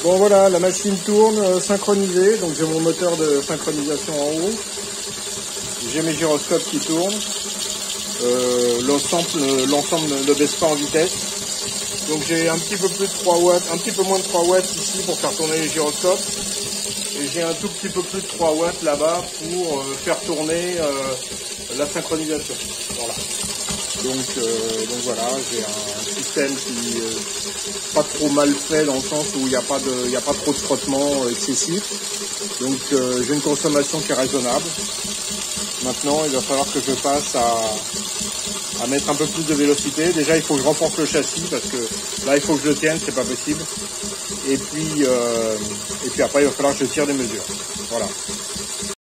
Bon voilà, la machine tourne synchronisée, donc j'ai mon moteur de synchronisation en haut. J'ai mes gyroscopes qui tournent. L'ensemble ne baisse pas en vitesse. Donc j'ai un petit peu plus de 3 watts, un petit peu moins de 3 watts ici pour faire tourner les gyroscopes. Et j'ai un tout petit peu plus de 3 watts là-bas pour faire tourner la synchronisation. Voilà. Donc voilà, j'ai un système qui pas trop mal fait dans le sens où il n'y a pas trop de frottement excessif. Donc j'ai une consommation qui est raisonnable. Maintenant, il va falloir que je passe à mettre un peu plus de vélocité. Déjà, il faut que je renforce le châssis parce que là, il faut que je le tienne, c'est pas possible. Et puis après, il va falloir que je tire des mesures. Voilà.